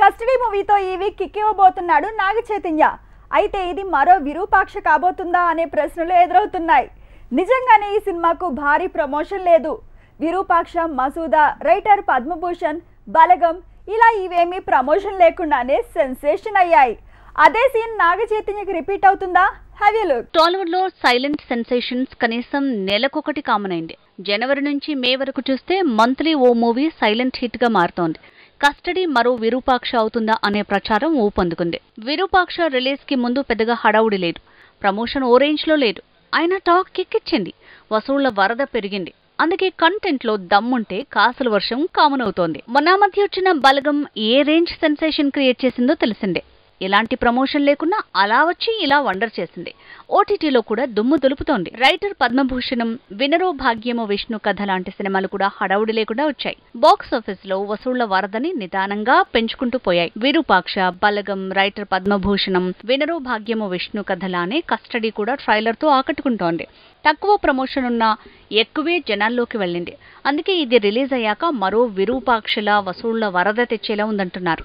Custody మూవీతో ఈ week kick ఇవ్వబోతున్నాడు నాగ చైతన్య. అయితే ఇది మరో విరూపాక్ష కాబోతుందా అనే ప్రశ్నలు ఎదురవుతున్నాయి. నిజంగానే ఈ సినిమాకు భారీ ప్రమోషన్ లేదు. విరూపాక్ష, మసూదా, రైటర్ పద్మభూషణ్, బలగం ఇలా ఇవేమీ ప్రమోషన్ లేకుండానే సెన్సేషన్ అయ్యాయి. అదే సీన్ నాగ చైతన్యకి రిపీట్ అవుతుందా? Have a look. టాలీవుడ్ లో సైలెంట్ సెన్సేషన్స్ కనీసం నెలకొకటి కామన్ అయింది. జనవరి నుంచి మే వరకు చూస్తే మంత్లీ ఓ మూవీ సైలెంట్ హిట్ గా మారుతోంది. కస్టడీ మరో విరూపాక్ష అవుతుందా అనే ప్రచారం ఊపందుకుంది. విరూపాక్ష రిలీజ్ కి ముందు పెద్దగా హడావుడి లేదు. ప్రమోషన్ ఓ రేంజ్ లో లేదు. అయినా టాక్ కిక్కిచ్చింది. వసూళ్ల వరద పెరిగింది. అందుకే కంటెంట్ లో దమ్ముంటే కాసుల వర్షం కామన్ అవుతోంది. మొన్న మధ్య వచ్చిన బలగం ఏ రేంజ్ సెన్సేషన్ క్రియేట్ చేసిందో తెలిసిందే. ఎలాంటి ప్రమోషన్ లేకున్నా అలా వచ్చి ఇలా వండర్ చేసింది. ఓటీటీలో కూడా దుమ్ము దులుపుతోంది. రైటర్ పద్మభూషణం, వినరో భాగ్యమో విష్ణు కథ లాంటి సినిమాలు కూడా హడావుడి లేకుండా వచ్చాయి. బాక్స్ ఆఫీస్ లో వసూళ్ల వరదని నిదానంగా పెంచుకుంటూ పోయాయి. విరూపాక్ష, బలగం, రైటర్ పద్మభూషణం, వినరో భాగ్యమో విష్ణు కథలానే కస్టడీ కూడా ట్రైలర్ తో ఆకట్టుకుంటోంది. తక్కువ ప్రమోషన్ ఉన్నా ఎక్కువే జనాల్లోకి వెళ్ళింది. అందుకే ఇది రిలీజ్ అయ్యాక మరో విరూపాక్షలా వసూళ్ల వరద తెచ్చేలా ఉందంటున్నారు.